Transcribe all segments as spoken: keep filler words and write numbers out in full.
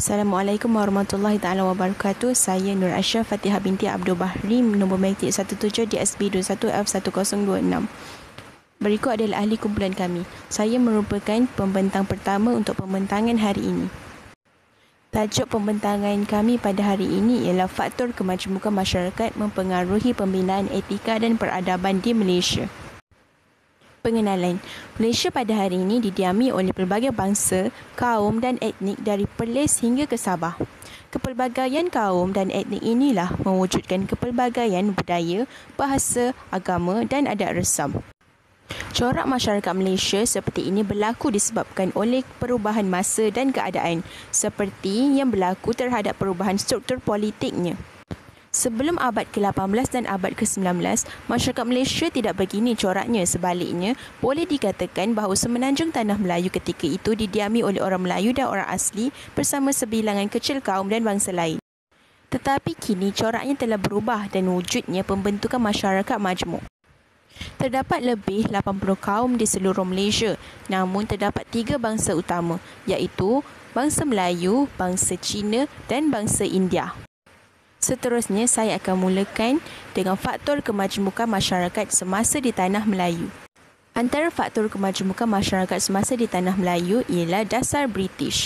Assalamualaikum warahmatullahi taala wabarakatuh. Saya Nur Aisyah Fatihah binti Abdul Bahri, nombor magnetik satu tujuh D S B dua satu F satu kosong dua enam. Berikut adalah ahli kumpulan kami. Saya merupakan pembentang pertama untuk pembentangan hari ini. Tajuk pembentangan kami pada hari ini ialah Faktor Kemajmukan Masyarakat Mempengaruhi Pembinaan, Etika dan Peradaban di Malaysia. Pengenalan. Malaysia pada hari ini didiami oleh pelbagai bangsa, kaum dan etnik dari Perlis hingga ke Sabah. Kepelbagaian kaum dan etnik inilah mewujudkan kepelbagaian budaya, bahasa, agama dan adat resam. Corak masyarakat Malaysia seperti ini berlaku disebabkan oleh perubahan masa dan keadaan, seperti yang berlaku terhadap perubahan struktur politiknya. Sebelum abad ke lapan belas dan abad ke sembilan belas, masyarakat Malaysia tidak begini coraknya. Sebaliknya, boleh dikatakan bahawa semenanjung tanah Melayu ketika itu didiami oleh orang Melayu dan orang asli bersama sebilangan kecil kaum dan bangsa lain. Tetapi kini coraknya telah berubah dan wujudnya pembentukan masyarakat majmuk. Terdapat lebih lapan puluh kaum di seluruh Malaysia, namun terdapat tiga bangsa utama, iaitu bangsa Melayu, bangsa Cina dan bangsa India. Seterusnya, saya akan mulakan dengan faktor kemajmukan masyarakat semasa di Tanah Melayu. Antara faktor kemajmukan masyarakat semasa di Tanah Melayu ialah dasar British.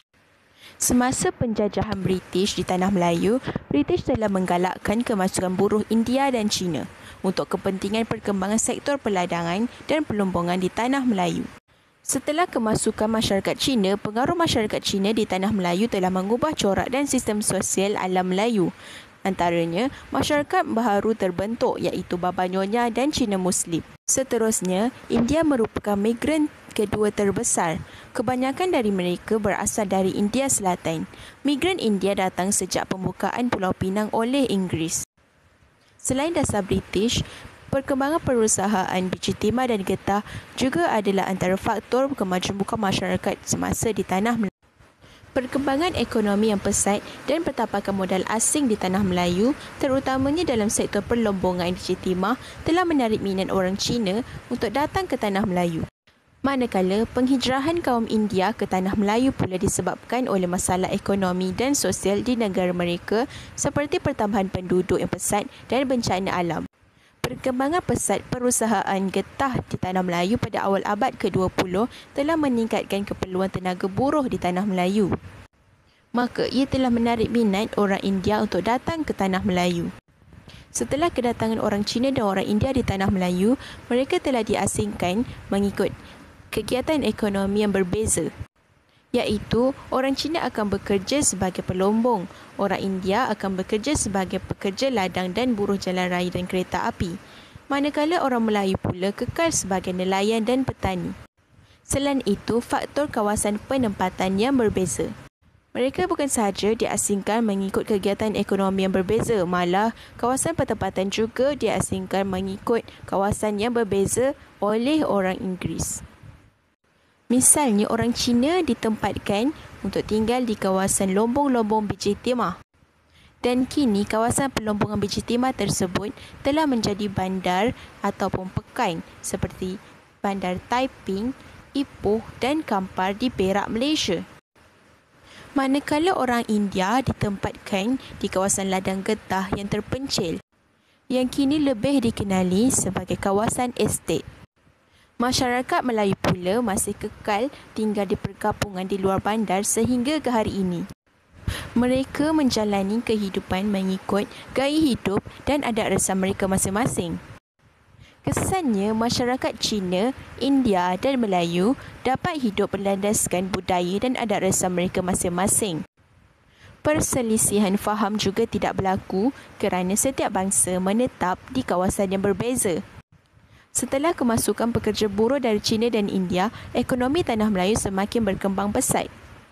Semasa penjajahan British di Tanah Melayu, British telah menggalakkan kemasukan buruh India dan Cina untuk kepentingan perkembangan sektor perladangan dan pelombongan di Tanah Melayu. Setelah kemasukan masyarakat Cina, pengaruh masyarakat Cina di Tanah Melayu telah mengubah corak dan sistem sosial alam Melayu. Antaranya, masyarakat baharu terbentuk iaitu Baba Nyonya dan Cina Muslim. Seterusnya, India merupakan migran kedua terbesar. Kebanyakan dari mereka berasal dari India Selatan. Migran India datang sejak pembukaan Pulau Pinang oleh Inggeris. Selain dasar British, perkembangan perusahaan biji timah dan getah juga adalah antara faktor kemajmukan masyarakat semasa di Tanah Melayu. Perkembangan ekonomi yang pesat dan pertapakan modal asing di Tanah Melayu, terutamanya dalam sektor perlombongan biji timah, telah menarik minat orang Cina untuk datang ke Tanah Melayu. Manakala penghijrahan kaum India ke Tanah Melayu pula disebabkan oleh masalah ekonomi dan sosial di negara mereka seperti pertambahan penduduk yang pesat dan bencana alam. Perkembangan pesat perusahaan getah di Tanah Melayu pada awal abad ke dua puluh telah meningkatkan keperluan tenaga buruh di Tanah Melayu. Maka ia telah menarik minat orang India untuk datang ke Tanah Melayu. Setelah kedatangan orang Cina dan orang India di Tanah Melayu, mereka telah diasingkan mengikut kegiatan ekonomi yang berbeza, iaitu orang Cina akan bekerja sebagai pelombong, orang India akan bekerja sebagai pekerja ladang dan buruh jalan raya dan kereta api, manakala orang Melayu pula kekal sebagai nelayan dan petani. Selain itu, faktor kawasan penempatan yang berbeza. Mereka bukan sahaja diasingkan mengikut kegiatan ekonomi yang berbeza, malah kawasan penempatan juga diasingkan mengikut kawasan yang berbeza oleh orang Inggeris. Misalnya, orang Cina ditempatkan untuk tinggal di kawasan lombong-lombong biji timah. Dan kini kawasan pelombongan biji timah tersebut telah menjadi bandar ataupun pekan seperti Bandar Taiping, Ipoh dan Kampar di Perak, Malaysia. Manakala orang India ditempatkan di kawasan ladang getah yang terpencil, yang kini lebih dikenali sebagai kawasan estate. Masyarakat Melayu pula masih kekal tinggal di perkampungan di luar bandar sehingga ke hari ini. Mereka menjalani kehidupan mengikut gaya hidup dan adat resam mereka masing-masing. Kesannya, masyarakat Cina, India dan Melayu dapat hidup berlandaskan budaya dan adat resam mereka masing-masing. Perselisihan faham juga tidak berlaku kerana setiap bangsa menetap di kawasan yang berbeza. Setelah kemasukan pekerja buruh dari Cina dan India, ekonomi Tanah Melayu semakin berkembang pesat.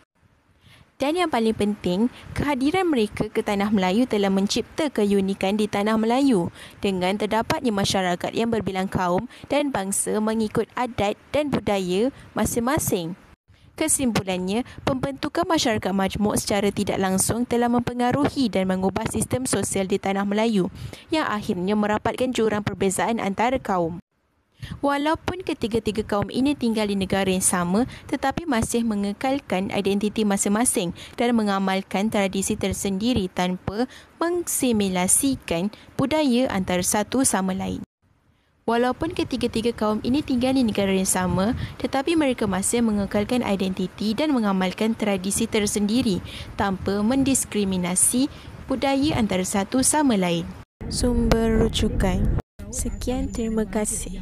Dan yang paling penting, kehadiran mereka ke Tanah Melayu telah mencipta keunikan di Tanah Melayu dengan terdapatnya masyarakat yang berbilang kaum dan bangsa mengikut adat dan budaya masing-masing. Kesimpulannya, pembentukan masyarakat majmuk secara tidak langsung telah mempengaruhi dan mengubah sistem sosial di Tanah Melayu yang akhirnya merapatkan jurang perbezaan antara kaum. Walaupun ketiga-tiga kaum ini tinggal di negara yang sama, tetapi masih mengekalkan identiti masing-masing dan mengamalkan tradisi tersendiri tanpa mengsimilasikan budaya antara satu sama lain. Walaupun ketiga-tiga kaum ini tinggal di negara yang sama, tetapi mereka masih mengekalkan identiti dan mengamalkan tradisi tersendiri tanpa mendiskriminasi budaya antara satu sama lain. Sumber rujukan. Sekian, terima kasih.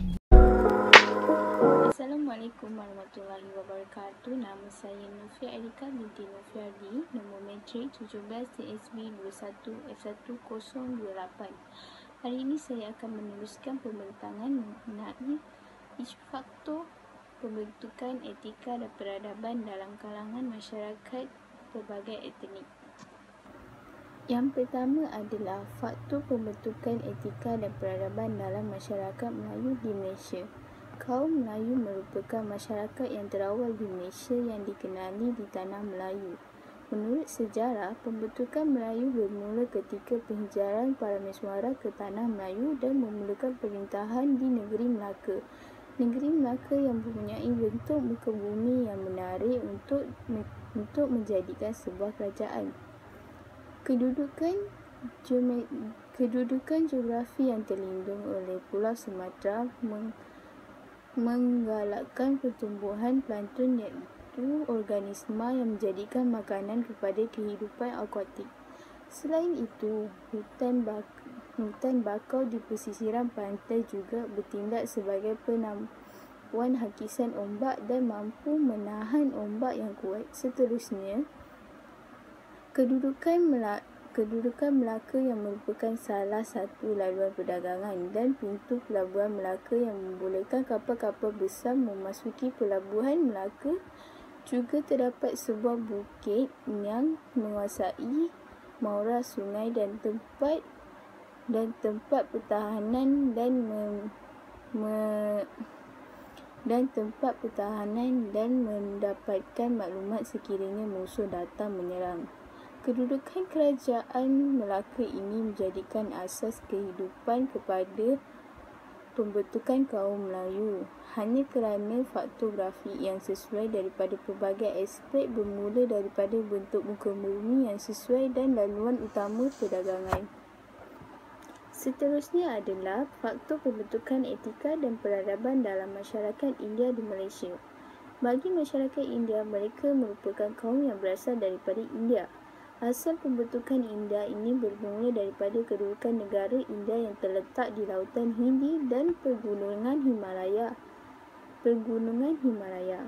Assalamualaikum warahmatullahi wabarakatuh. Nama saya Nufia Etika binti Nufiardi, nombor matrik tujuh belas T S B dua satu F satu kosong dua lapan. Hari ini saya akan meneruskan pembentangan mengenai isu faktor pembentukan etika dan peradaban dalam kalangan masyarakat pelbagai etnik. Yang pertama adalah faktor pembentukan etika dan peradaban dalam masyarakat Melayu di Malaysia. Kaum Melayu merupakan masyarakat yang terawal di Malaysia yang dikenali di tanah Melayu. Menurut sejarah, pembentukan Melayu bermula ketika penhijaran para mesuara ke tanah Melayu dan memulakan pemerintahan di negeri Melaka. Negeri Melaka yang mempunyai bentuk muka bumi yang menarik untuk untuk menjadikan sebuah kerajaan. Kedudukan kedudukan geografi yang terlindung oleh Pulau Sumatera meng, menggalakkan pertumbuhan plantun iaitu organisma yang menjadikan makanan kepada kehidupan akuatik. Selain itu, hutan, bak, hutan bakau di pesisiran pantai juga bertindak sebagai penampuan hakisan ombak dan mampu menahan ombak yang kuat. Seterusnya, kedudukan Melaka Kedudukan Melaka yang merupakan salah satu laluan perdagangan dan pintu pelabuhan Melaka yang membolehkan kapal-kapal besar memasuki pelabuhan Melaka. Juga terdapat sebuah bukit yang menguasai maura sungai dan tempat dan tempat pertahanan dan me, me, dan tempat pertahanan dan mendapatkan maklumat sekiranya musuh datang menyerang. Kedudukan kerajaan Melaka ini menjadikan asas kehidupan kepada pembentukan kaum Melayu. Hanya kerana faktor grafik yang sesuai daripada pelbagai aspek bermula daripada bentuk muka bumi yang sesuai dan laluan utama perdagangan. Seterusnya adalah faktor pembentukan etika dan peradaban dalam masyarakat India di Malaysia. Bagi masyarakat India, mereka merupakan kaum yang berasal daripada India. Asal pembentukan India ini bermula daripada kedudukan negara India yang terletak di Lautan Hindi dan Pegunungan Himalaya. Pegunungan Himalaya.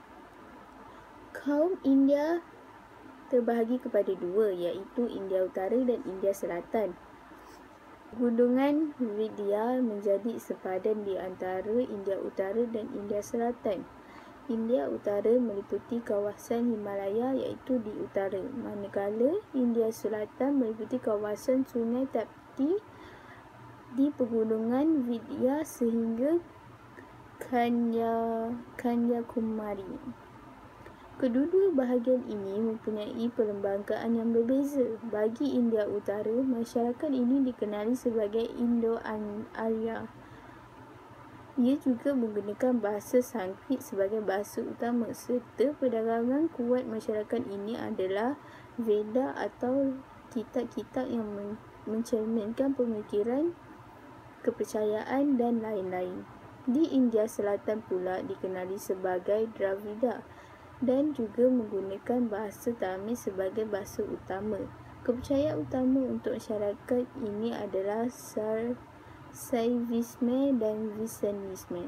Kaum India terbahagi kepada dua, iaitu India Utara dan India Selatan. Gunungan Vindhya menjadi sepadan di antara India Utara dan India Selatan. India Utara meliputi kawasan Himalaya iaitu di utara, manakala India Selatan meliputi kawasan Sungai Tapti di Pegunungan Vindhya sehingga Kanya, Kanyakumari. Kedua-dua bahagian ini mempunyai perlembagaan yang berbeza. Bagi India Utara, masyarakat ini dikenali sebagai Indo-Arya. Ia juga menggunakan bahasa Sanskrit sebagai bahasa utama serta perdagangan kuat masyarakat ini adalah Veda atau kitab-kitab yang men- mencerminkan pemikiran, kepercayaan dan lain-lain. Di India Selatan pula dikenali sebagai Dravida dan juga menggunakan bahasa Tamil sebagai bahasa utama. Kepercayaan utama untuk masyarakat ini adalah Sar Saivisme dan Visanisme.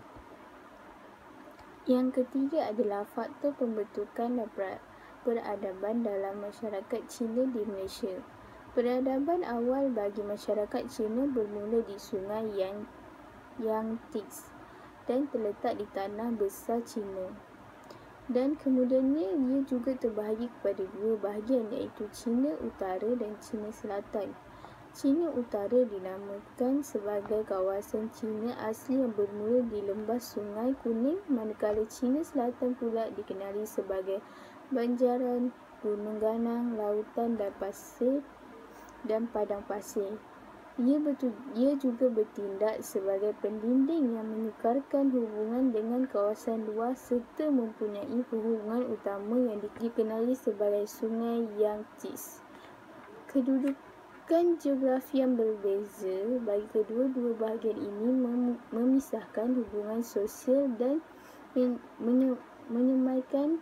Yang ketiga adalah faktor pembentukan dan peradaban dalam masyarakat Cina di Malaysia. Peradaban awal bagi masyarakat Cina bermula di Sungai Yang Yangtze dan terletak di tanah besar Cina. Dan kemudiannya ia juga terbahagi kepada dua bahagian iaitu Cina Utara dan Cina Selatan. Cina Utara dinamakan sebagai kawasan Cina asli yang bermula di lembah Sungai Kuning, manakala Cina Selatan pula dikenali sebagai banjaran, gunung ganang, lautan dan pasir dan padang pasir. Ia, betul, ia juga bertindak sebagai pendinding yang menyekarkan hubungan dengan kawasan luar serta mempunyai hubungan utama yang dikenali sebagai Sungai Yangtze. Kedudukan geografi yang berbeza bagi kedua-dua bahagian ini mem- memisahkan hubungan sosial dan men- menye- menyemaikan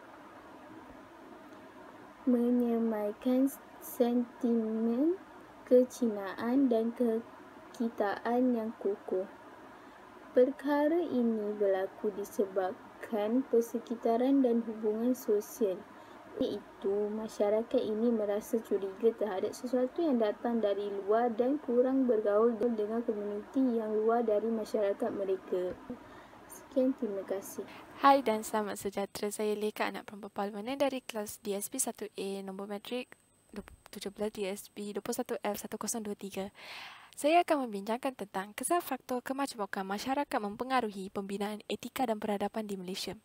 menyemaikan sentimen kecinaan dan kekitaan yang kukuh. Perkara ini berlaku disebabkan persekitaran dan hubungan sosial, iaitu masyarakat ini merasa curiga terhadap sesuatu yang datang dari luar dan kurang bergaul dengan komuniti yang luar dari masyarakat mereka. Sekian, terima kasih. Hai dan selamat sejahtera. Saya Leka, anak perempuan parlimen dari kelas D S P satu A, nombor matrik tujuh belas D S P dua puluh satu F satu kosong dua tiga. Saya akan membincangkan tentang kesan faktor kemajmukan masyarakat mempengaruhi pembinaan etika dan peradaban di Malaysia.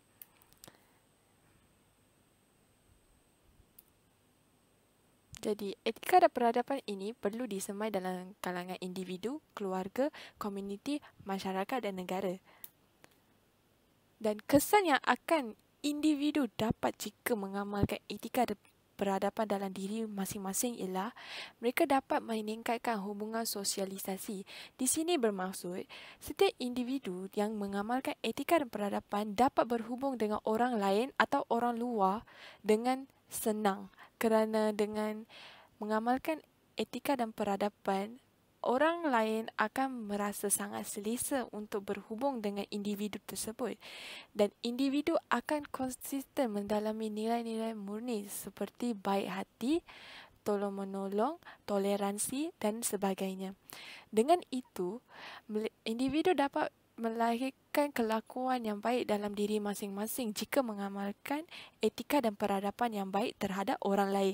Jadi, etika dan peradaban ini perlu disemai dalam kalangan individu, keluarga, komuniti, masyarakat dan negara. Dan kesan yang akan individu dapat jika mengamalkan etika dan peradaban dalam diri masing-masing ialah mereka dapat meningkatkan hubungan sosialisasi. Di sini bermaksud setiap individu yang mengamalkan etika dan peradaban dapat berhubung dengan orang lain atau orang luar dengan senang, kerana dengan mengamalkan etika dan peradaban, orang lain akan merasa sangat selesa untuk berhubung dengan individu tersebut, dan individu akan konsisten mendalami nilai-nilai murni seperti baik hati, tolong-menolong, toleransi dan sebagainya. Dengan itu, individu dapat melahirkan kelakuan yang baik dalam diri masing-masing jika mengamalkan etika dan peradaban yang baik terhadap orang lain.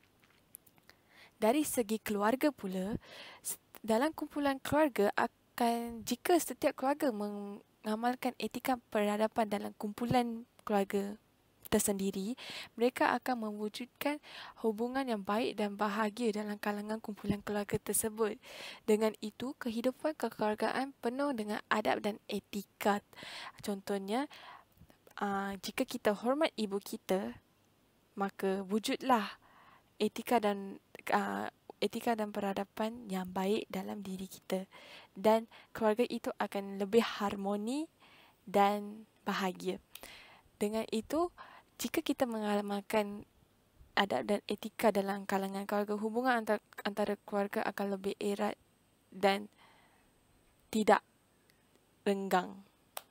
Dari segi keluarga pula, dalam kumpulan keluarga akan, jika setiap keluarga mengamalkan etika peradaban dalam kumpulan keluarga tersendiri, mereka akan mewujudkan hubungan yang baik dan bahagia dalam kalangan kumpulan keluarga tersebut. Dengan itu, kehidupan kekeluargaan penuh dengan adab dan etika. Contohnya, aa, jika kita hormat ibu kita, maka wujudlah etika dan aa, etika dan peradaban yang baik dalam diri kita, dan keluarga itu akan lebih harmoni dan bahagia. Dengan itu, jika kita mengamalkan adab dan etika dalam kalangan keluarga, hubungan antara, antara keluarga akan lebih erat dan tidak renggang.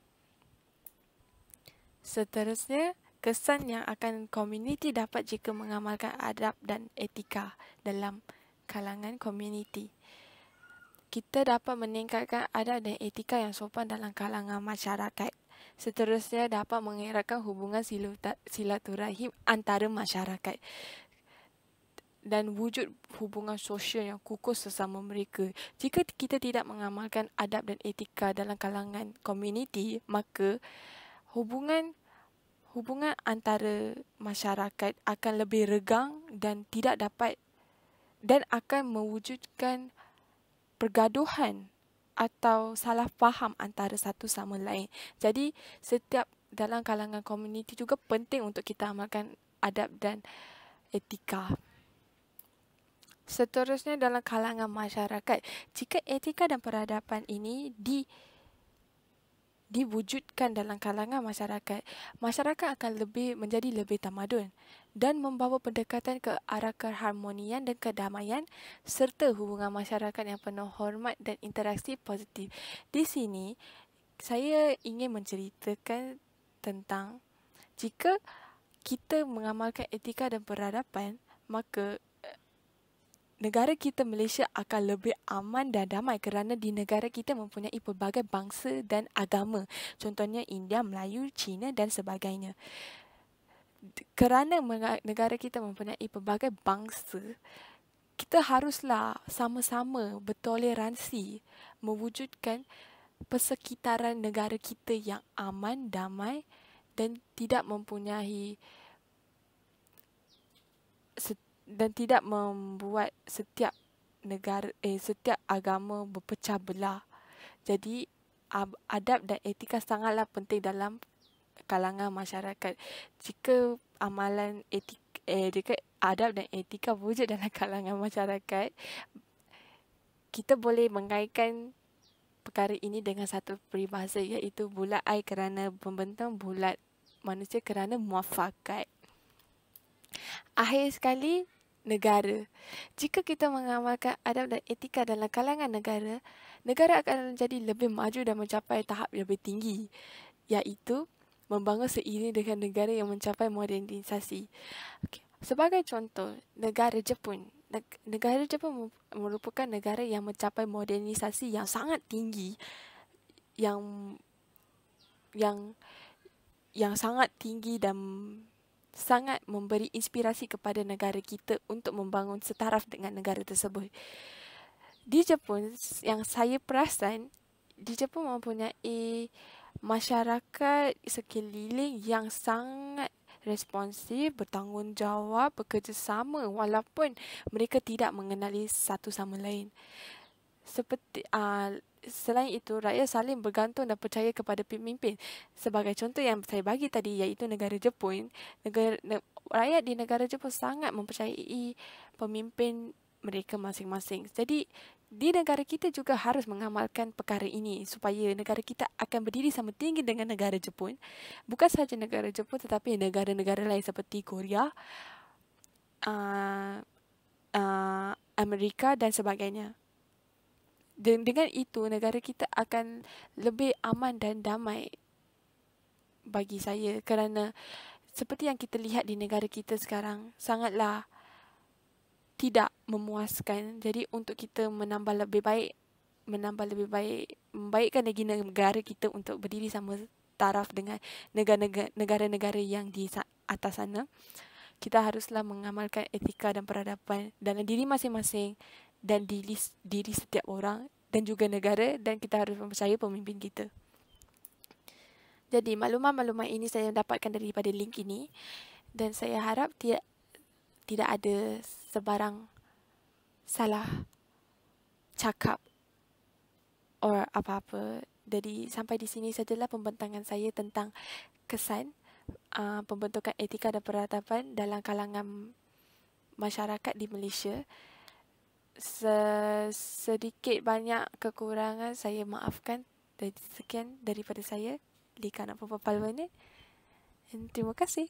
Seterusnya, kesan yang akan komuniti dapat jika mengamalkan adab dan etika dalam kalangan komuniti. Kita dapat meningkatkan adab dan etika yang sopan dalam kalangan masyarakat. Seterusnya, dapat mengeratkan hubungan silaturahim antara masyarakat dan wujud hubungan sosial yang kukuh sesama mereka. Jika kita tidak mengamalkan adab dan etika dalam kalangan komuniti, maka hubungan hubungan antara masyarakat akan lebih regang dan tidak dapat dan akan mewujudkan pergaduhan atau salah faham antara satu sama lain. Jadi, setiap dalam kalangan komuniti juga penting untuk kita amalkan adab dan etika. Seterusnya, dalam kalangan masyarakat, jika etika dan peradaban ini di diwujudkan dalam kalangan masyarakat, masyarakat akan lebih menjadi lebih tamadun dan membawa pendekatan ke arah keharmonian dan kedamaian serta hubungan masyarakat yang penuh hormat dan interaksi positif. Di sini, saya ingin menceritakan tentang jika kita mengamalkan etika dan peradaban, maka negara kita Malaysia akan lebih aman dan damai kerana di negara kita mempunyai pelbagai bangsa dan agama. Contohnya India, Melayu, Cina dan sebagainya. Kerana negara kita mempunyai pelbagai bangsa, kita haruslah sama-sama bertoleransi mewujudkan persekitaran negara kita yang aman, damai dan tidak mempunyai dan tidak membuat setiap negara eh setiap agama berpecah belah. Jadi adab dan etika sangatlah penting dalam kalangan masyarakat. Jika amalan etik eh jika adab dan etika wujud dalam kalangan masyarakat, kita boleh mengaitkan perkara ini dengan satu peribahasa, iaitu bulat air kerana pembentang, bulat manusia kerana muafakat. Akhir sekali, negara. Jika kita mengamalkan adab dan etika dalam kalangan negara, negara akan menjadi lebih maju dan mencapai tahap lebih tinggi, iaitu membangun seiring dengan negara yang mencapai modernisasi. Okay. Sebagai contoh, negara Jepun. Negara Jepun merupakan negara yang mencapai modernisasi yang sangat tinggi, yang yang yang sangat tinggi dan sangat memberi inspirasi kepada negara kita untuk membangun setaraf dengan negara tersebut. Di Jepun, yang saya perasan, di Jepun mempunyai masyarakat sekeliling yang sangat responsif, bertanggungjawab, bekerjasama walaupun mereka tidak mengenali satu sama lain. Seperti uh, selain itu, rakyat saling bergantung dan percaya kepada pemimpin. Sebagai contoh yang saya bagi tadi, iaitu negara Jepun, negara ne, rakyat di negara Jepun sangat mempercayai pemimpin mereka masing-masing. Jadi di negara kita juga harus mengamalkan perkara ini supaya negara kita akan berdiri sama tinggi dengan negara Jepun. Bukan sahaja negara Jepun tetapi negara-negara lain seperti Korea, uh, uh, Amerika dan sebagainya. Dan dengan itu negara kita akan lebih aman dan damai bagi saya, kerana seperti yang kita lihat di negara kita sekarang sangatlah tidak memuaskan. Jadi untuk kita menambah lebih baik, menambah lebih baik, membaikkan lagi negara kita untuk berdiri sama taraf dengan negara-negara yang di atas sana, kita haruslah mengamalkan etika dan peradaban dalam diri masing-masing dan diri, diri setiap orang dan juga negara, dan kita harus mempercayai pemimpin kita. Jadi maklumat-maklumat ini saya dapatkan daripada link ini, dan saya harap tidak tidak ada sebarang salah cakap or apa-apa. Jadi sampai di sini sajalah pembentangan saya tentang kesan uh, pembentukan etika dan peradaban dalam kalangan masyarakat di Malaysia. Sedikit banyak kekurangan saya maafkan. Jadi sekian daripada saya, Lika nak berpapal ni. Terima kasih.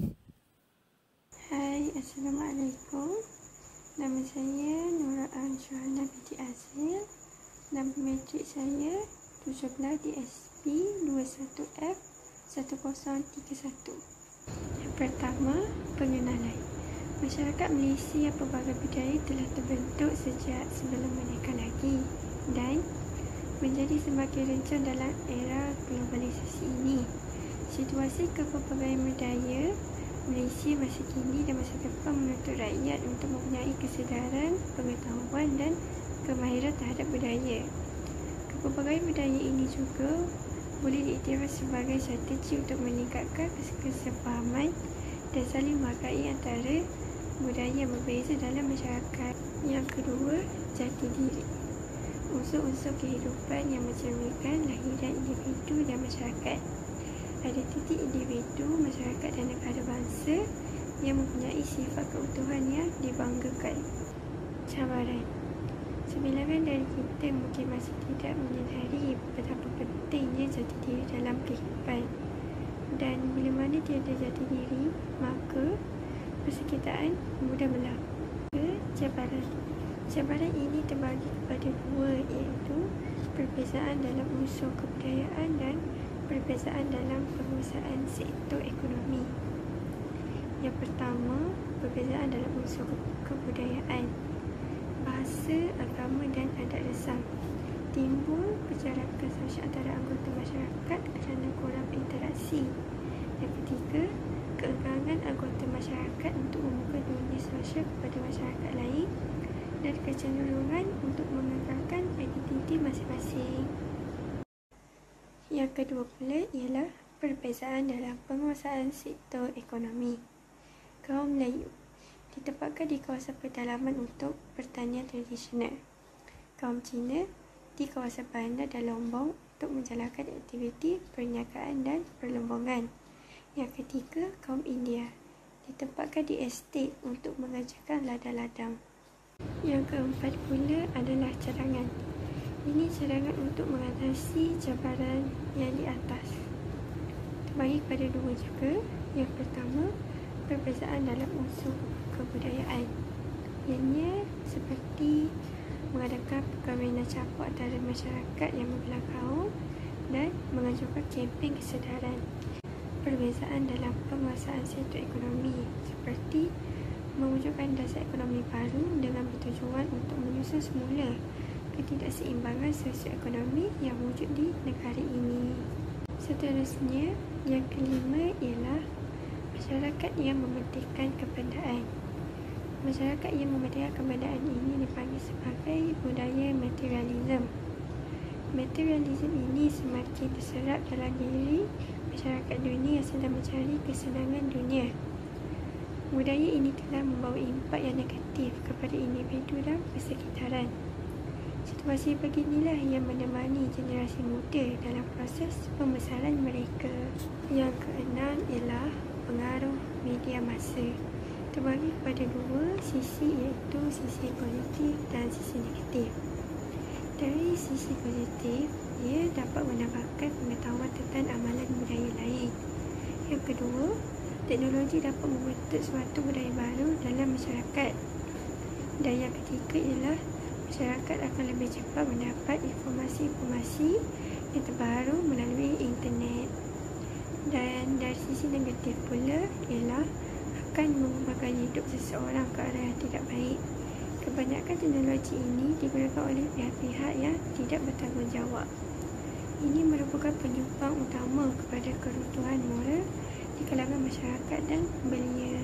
Hai, Assalamualaikum. Nama saya Nura Anshuhana binti Azil. Nama matrik saya tujuh belas D S P dua puluh satu F sepuluh tiga satu. Yang pertama, pengenalan. Masyarakat Malaysia yang pelbagai budaya telah terbentuk sejak sebelum merdeka lagi dan menjadi semakin rencang dalam era globalisasi ini. Situasi kepelbagaian budaya Malaysia masa kini dan masa depan menuntut rakyat untuk mempunyai kesedaran, pengetahuan dan kemahiran terhadap budaya. Kepelbagaian budaya ini juga boleh diiktiraf sebagai strategi untuk meningkatkan kesepahaman dan saling menghargai antara budaya yang berbeza dalam masyarakat. Yang kedua, jati diri. Unsur-unsur kehidupan yang mencerminkan lahiran individu dan masyarakat. Ada titik individu, masyarakat dan negara bangsa yang mempunyai sifat keutuhan yang dibanggakan. Cabaran. Sebilangan dari kita mungkin masih tidak menyedari betapa pentingnya jati diri dalam kehidupan. Dan bila mana tiada jati diri, maka persekitaran mudah berlaku. Cabaran. Cabaran ini terbagi kepada dua, iaitu perbezaan dalam unsur kebudayaan dan perbezaan dalam penguasaan sektor ekonomi. Yang pertama, perbezaan dalam unsur kebudayaan. Bahasa, agama dan adat resam. Timbul percarakan sosial antara anggota masyarakat kerana kurang berinteraksi. Yang ketiga, keengganan anggota masyarakat untuk membuka dunia sosial kepada masyarakat lain dan kecenderungan untuk mengekalkan identiti masing-masing. Yang kedua pula ialah perbezaan dalam penguasaan sektor ekonomi. Kaum Melayu ditempatkan di kawasan pedalaman untuk pertanian tradisional. Kaum Cina di kawasan bandar dan Lombong untuk menjalankan aktiviti perniagaan dan perlombongan. Yang ketiga, kaum India ditempatkan di estet untuk mengajarkan ladang-ladang. Yang keempat pula adalah cadangan. Ini cadangan untuk mengatasi cabaran yang di atas. Terbagi kepada dua juga. Yang pertama, perbezaan dalam unsur kebudayaan. Ianya seperti mengadakan perkahwinan campur antara masyarakat yang membelah kaum dan menganjurkan kempen kesedaran. Perbezaan dalam penguasaan sektor ekonomi seperti mewujudkan dasar ekonomi baru dengan bertujuan untuk menyusun semula ketidakseimbangan sosioekonomi yang wujud di negara ini. Seterusnya, yang kelima ialah masyarakat yang mementingkan kebendaan. Masyarakat yang mementingkan kebendaan ini dipanggil sebagai budaya materialism. Materialism ini semakin terserap dalam diri masyarakat dunia yang sedang mencari kesenangan dunia. Budaya ini telah membawa impak yang negatif kepada individu dan persekitaran. Situasi beginilah yang menemani generasi muda dalam proses pembesaran mereka. Yang keenam ialah pengaruh media massa. Terbagi kepada dua sisi, iaitu sisi positif dan sisi negatif. Dari sisi positif, ia dapat menambahkan pengetahuan tentang amalan budaya lain. Yang kedua, teknologi dapat membentuk suatu budaya baru dalam masyarakat. Dan yang ketiga ialah masyarakat akan lebih cepat mendapat informasi-informasi yang terbaru melalui internet. Dan dari sisi negatif pula ialah akan mengubahkan hidup seseorang ke arah yang tidak baik. Kebanyakan teknologi ini digunakan oleh pihak-pihak yang tidak bertanggungjawab. Ini merupakan penyumbang utama kepada keruntuhan moral di kalangan masyarakat dan belia.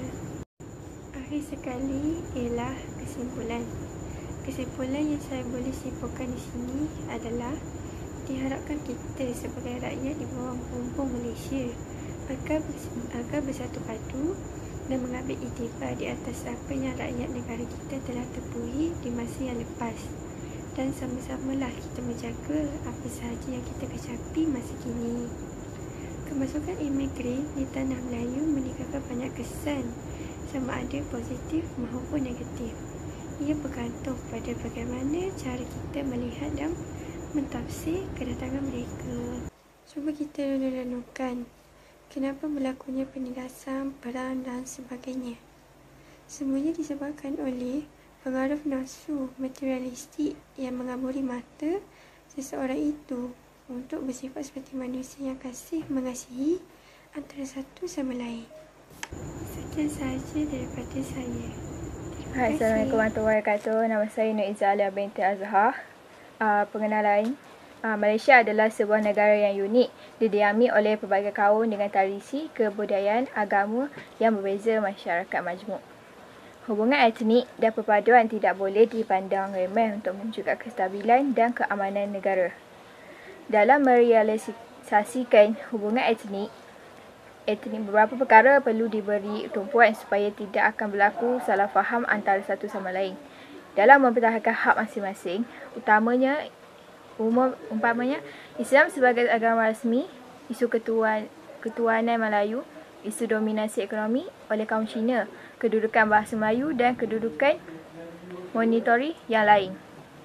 Akhir sekali ialah kesimpulan. Kesimpulan yang saya boleh simpulkan di sini adalah diharapkan kita sebagai rakyat di bawah bumbung Malaysia agar, agar bersatu padu dan mengambil iktibar di atas apa yang rakyat negara kita telah tempuhi di masa yang lepas, dan sama-samalah kita menjaga apa sahaja yang kita kecapi masa kini. Kemasukan imigran di tanah Melayu meninggalkan banyak kesan, sama ada positif maupun negatif. Ia bergantung pada bagaimana cara kita melihat dan mentafsir kedatangan mereka. Cuba kita renung-renungkan kenapa berlakunya penindasan, perang dan sebagainya. Semuanya disebabkan oleh pengaruh nafsu materialistik yang mengaburi mata seseorang itu untuk bersifat seperti manusia yang kasih mengasihi antara satu sama lain. Sekian sahaja daripada saya. Hai, Assalamualaikum warahmatullahi wabarakatuh. Nama saya Nur Izzah binti Azhar. Uh, pengenalan. Uh, Malaysia adalah sebuah negara yang unik, didiami oleh pelbagai kaum dengan tradisi, kebudayaan, agama yang berbeza masyarakat majmuk. Hubungan etnik dan perpaduan tidak boleh dipandang remeh untuk menunjukkan kestabilan dan keamanan negara. Dalam merealisasikan hubungan etnik, etnik beberapa perkara perlu diberi tumpuan supaya tidak akan berlaku salah faham antara satu sama lain. Dalam mempertahankan hak masing-masing, utamanya umum umpamanya Islam sebagai agama rasmi, isu ketuan, ketuanan Melayu, isu dominasi ekonomi oleh kaum Cina, kedudukan bahasa Melayu dan kedudukan monitori yang lain.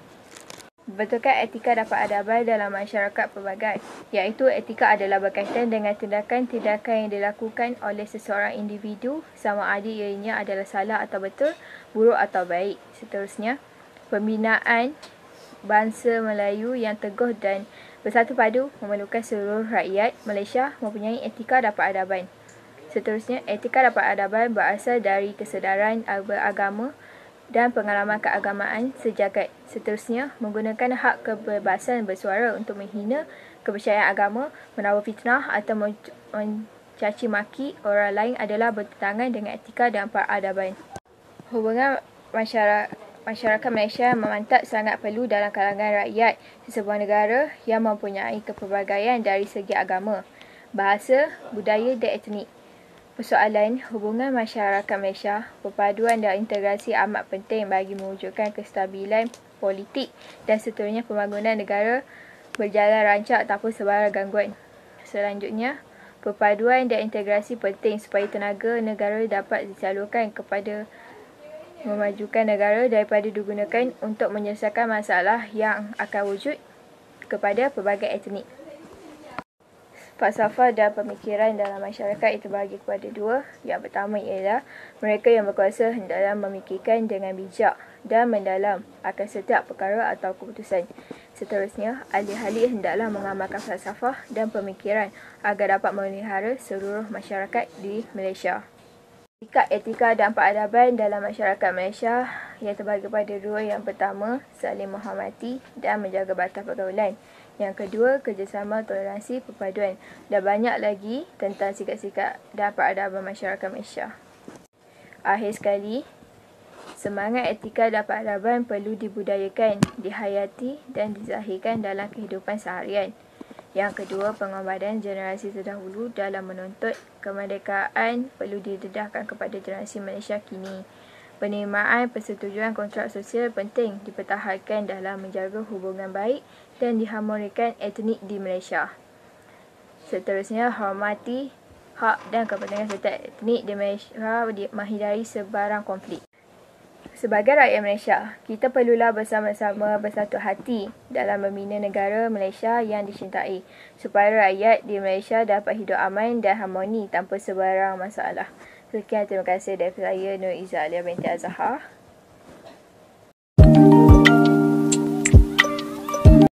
Betulkah etika dan peradaban dalam masyarakat pelbagai? Iaitu etika adalah berkaitan dengan tindakan-tindakan yang dilakukan oleh seseorang individu sama ada ianya adalah salah atau betul, buruk atau baik. Seterusnya, pembinaan bangsa Melayu yang teguh dan bersatu padu memerlukan seluruh rakyat Malaysia mempunyai etika dan peradaban. Seterusnya, etika dan peradaban berasal dari kesedaran beragama dan pengalaman keagamaan sejagat. Seterusnya, menggunakan hak kebebasan bersuara untuk menghina kepercayaan agama, menawa fitnah atau mencaci maki orang lain adalah bertentangan dengan etika dan peradaban. Hubungan masyarakat Masyarakat Malaysia memantap sangat perlu dalam kalangan rakyat sesebuah negara yang mempunyai kepelbagaian dari segi agama, bahasa, budaya dan etnik. Persoalan hubungan masyarakat Malaysia, perpaduan dan integrasi amat penting bagi mewujudkan kestabilan politik dan seterusnya pembangunan negara berjalan rancak tanpa sebarang gangguan. Selanjutnya, perpaduan dan integrasi penting supaya tenaga negara dapat disalurkan kepada memajukan negara daripada digunakan untuk menyelesaikan masalah yang akan wujud kepada pelbagai etnik. Falsafah dan pemikiran dalam masyarakat itu terbahagi kepada dua. Yang pertama ialah mereka yang berkuasa hendaklah memikirkan dengan bijak dan mendalam akan setiap perkara atau keputusan. Seterusnya, ahli-ahli hendaklah mengamalkan falsafah dan pemikiran agar dapat memelihara seluruh masyarakat di Malaysia. Sikap etika dan peradaban dalam masyarakat Malaysia yang terbahagi kepada dua. Yang pertama, saling menghormati dan menjaga batas pergaulan. Yang kedua, kerjasama, toleransi, perpaduan. Dan banyak lagi tentang sikap-sikap dan peradaban masyarakat Malaysia. Akhir sekali, semangat etika dan peradaban perlu dibudayakan, dihayati dan dizahirkan dalam kehidupan seharian. Yang kedua, pengorbanan generasi terdahulu dalam menuntut kemerdekaan perlu didedahkan kepada generasi Malaysia kini. Penerimaan persetujuan kontrak sosial penting dipertahankan dalam menjaga hubungan baik dan diharmonikan etnik di Malaysia. Seterusnya, hormati hak dan kepentingan setiap etnik di Malaysia menghindari sebarang konflik. Sebagai rakyat Malaysia, kita perlulah bersama-sama bersatu hati dalam membina negara Malaysia yang dicintai supaya rakyat di Malaysia dapat hidup aman dan harmoni tanpa sebarang masalah. Sekian, terima kasih dari saya Nur Izzah Alia binti Azhar.